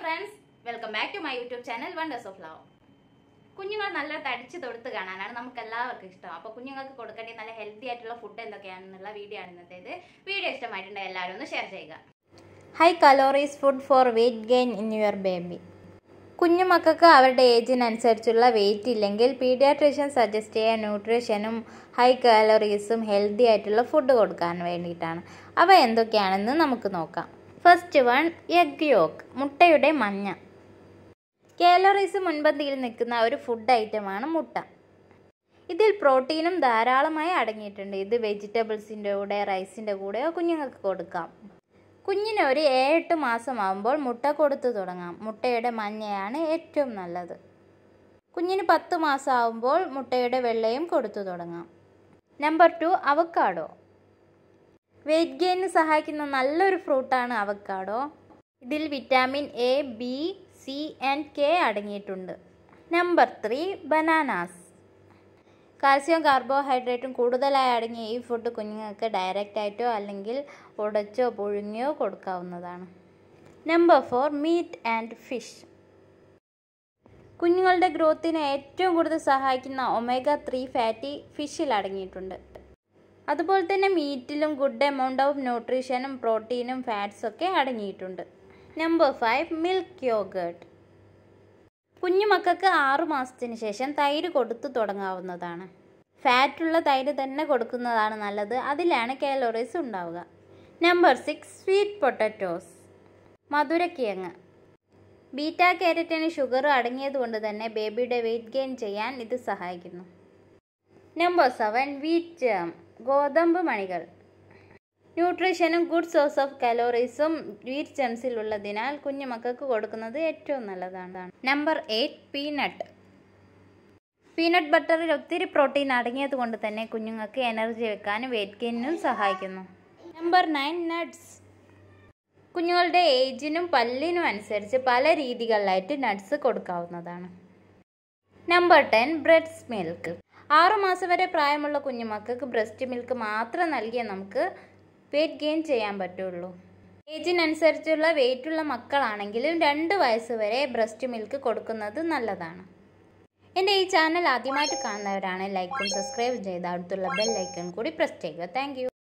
friends, welcome back to my YouTube channel Wonders of Love. കുഞ്ഞുങ്ങൾ നല്ല തടിച്ച് തൊടുത്ത് കാണാനാണ് നമുക്ക് എല്ലാവർക്കും ഇഷ്ടം. അപ്പോൾ കുഞ്ഞുങ്ങൾക്ക് കൊടുക്കേണ്ട നല്ല ഹെൽത്തി ആയിട്ടുള്ള ഫുഡ് എന്തൊക്കെയാണെന്നുള്ള വീഡിയോ ആണ് ഇന്നത്തേത്. വീഡിയോ ഇഷ്ടമായിട്ടുണ്ടെങ്കിൽ എല്ലാവരും ഒന്ന് ഷെയർ ചെയ്യുക. High calories food for weight gain in your baby. കുഞ്ഞുമക്കൾക്ക് അവരുടെ ഏജിനനുസരിച്ചുള്ള വെയിറ്റ് ഇല്ലെങ്കിൽ പീഡിയാട്രീഷ്യൻ സജസ്റ്റ് ചെയ്യുക ന്യൂട്രീഷനും ഹൈ കാലറീസും ഹെൽത്തി ആയിട്ടുള്ള ഫുഡ് കൊടുക്കാൻ വേണ്ടിയിട്ടാണ്. അവ എന്തൊക്കെയാണെന്ന് നമുക്ക് നോക്കാം. ഫസ്റ്റ് വൺ, എഗ് യോക്ക്, മുട്ടയുടെ മഞ്ഞ. കാലറീസ് മുൻപന്തിയിൽ നിൽക്കുന്ന ഒരു ഫുഡ് ഐറ്റമാണ് മുട്ട. ഇതിൽ പ്രോട്ടീനും ധാരാളമായി അടങ്ങിയിട്ടുണ്ട്. ഇത് വെജിറ്റബിൾസിൻ്റെ കൂടെ റൈസിൻ്റെ കൂടെയോ കുഞ്ഞുങ്ങൾക്ക് കൊടുക്കാം. കുഞ്ഞിന് ഒരു 7-8 മാസമാകുമ്പോൾ മുട്ട കൊടുത്തു തുടങ്ങാം. മുട്ടയുടെ മഞ്ഞയാണ് ഏറ്റവും നല്ലത്. കുഞ്ഞിന് 10 മാസമാകുമ്പോൾ മുട്ടയുടെ വെള്ളയും കൊടുത്തു തുടങ്ങാം. Number 2, avocado. വെയിറ്റ് ഗെയിനിന് സഹായിക്കുന്ന നല്ലൊരു ഫ്രൂട്ടാണ് അവക്കാഡോ. ഇതിൽ vitamin A, B, C and K അടങ്ങിയിട്ടുണ്ട്. Number 3, bananas. കാൽസ്യവും കാർബോഹൈഡ്രേറ്റും കൂടുതലായി അടങ്ങിയ ഈ ഫുഡ് കുഞ്ഞുങ്ങൾക്ക് ഡയറക്റ്റായിട്ടോ അല്ലെങ്കിൽ ഉടച്ചോ പുഴുങ്ങിയോ കൊടുക്കാവുന്നതാണ്. Number 4, meat and fish. കുഞ്ഞുങ്ങളുടെ ഗ്രോത്തിന് ഏറ്റവും കൂടുതൽ സഹായിക്കുന്ന ഒമേഗ 3 ഫാറ്റി ഫിഷിൽ അടങ്ങിയിട്ടുണ്ട്. അതുപോലെ തന്നെ മീറ്റിലും ഗുഡ് എമൗണ്ട് ഓഫ് ന്യൂട്രീഷനും പ്രോട്ടീനും ഫാറ്റ്സും ഒക്കെ അടങ്ങിയിട്ടുണ്ട്. Number 5, milk yoghurt. കുഞ്ഞുമക്കൾക്ക് 6 മാസത്തിന് ശേഷം തൈര് കൊടുത്തു തുടങ്ങാവുന്നതാണ്. ഫാറ്റുള്ള തൈര് തന്നെ കൊടുക്കുന്നതാണ് നല്ലത്. അതിലാണ് കാലോറീസ് ഉണ്ടാവുക. നമ്പർ 6, സ്വീറ്റ് പൊട്ടറ്റോസ്, മധുരക്കിഴങ്ങ്. ബീറ്റാ കാരറ്റിന് ഷുഗർ അടങ്ങിയത് കൊണ്ട് തന്നെ ബേബിയുടെ വെയിറ്റ് ഗെയിൻ ചെയ്യാൻ ഇത് സഹായിക്കുന്നു. നമ്പർ 7, വീറ്റ് ജാം, ഗോതമ്പ് മണികൾ. ന്യൂട്രീഷനും ഗുഡ് സോഴ്സ് ഓഫ് കലോറീസും വീറ്റ് ജംസിൽ ഉള്ളതിനാൽ കുഞ്ഞുമക്കൾക്ക് കൊടുക്കുന്നത് ഏറ്റവും നല്ലതാണ്. Number 8, peanut. പീനട്ട് ബട്ടറിൽ ഒത്തിരി പ്രോട്ടീൻ അടങ്ങിയത് കൊണ്ട് തന്നെ കുഞ്ഞുങ്ങൾക്ക് എനർജി വെക്കാനും വെയിറ്റ് ഗെയിനും സഹായിക്കുന്നു. Number 9, nuts. കുഞ്ഞുങ്ങളുടെ ഏജിനും പല്ലിനും അനുസരിച്ച് പല രീതികളിലായിട്ട് നട്ട്സ് കൊടുക്കാവുന്നതാണ്. Number 10, breast milk. 6 മാസം വരെ പ്രായമുള്ള കുഞ്ഞുമക്കൾക്ക് ബ്രസ്റ്റ് മിൽക്ക് മാത്രം നൽകിയാൽ നമുക്ക് വെയിറ്റ് ഗെയിൻ ചെയ്യാൻ പറ്റുള്ളൂ. ഏജിനനുസരിച്ചുള്ള വെയിറ്റുള്ള മക്കളാണെങ്കിലും 2 വയസ്സ് വരെ ബ്രസ്റ്റ് മിൽക്ക് കൊടുക്കുന്നത് നല്ലതാണ്. എൻ്റെ ഈ ചാനൽ ആദ്യമായിട്ട് കാണുന്നവരാണ് ലൈക്കും സബ്സ്ക്രൈബ് ചെയ്ത് അടുത്തുള്ള ബെൽ ഐക്കൺ കൂടി പ്രസ് ചെയ്യുക. Thank U.